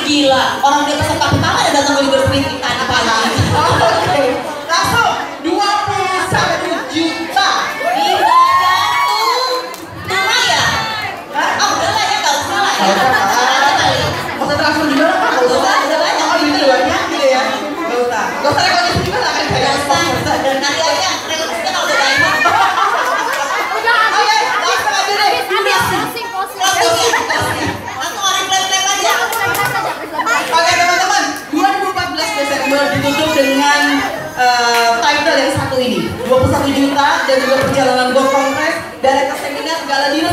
Gila, orang dia peserta pertama yang datang ke Liberty tadi pagi. Oke, langsung 21 juta. Gila jatuh. Murah ya? Oh udah lah ya, gak usah lah ya. Maksudnya langsung juga lah Kak, gak usah. Oh gitu banyak gitu ya. Gak usah rekomendasi juga lah kan kayak sponsor. Dan nanti aja rekomendasinya kalau udah diamond. Oke, langsung aja deh. Langsung orang klaim-klaim aja. Oke teman-teman, 2014 Desember ditutup dengan title yang satu ini, 21 juta dan juga perjalanan Go Congress, Director Seminar, Gala Dinner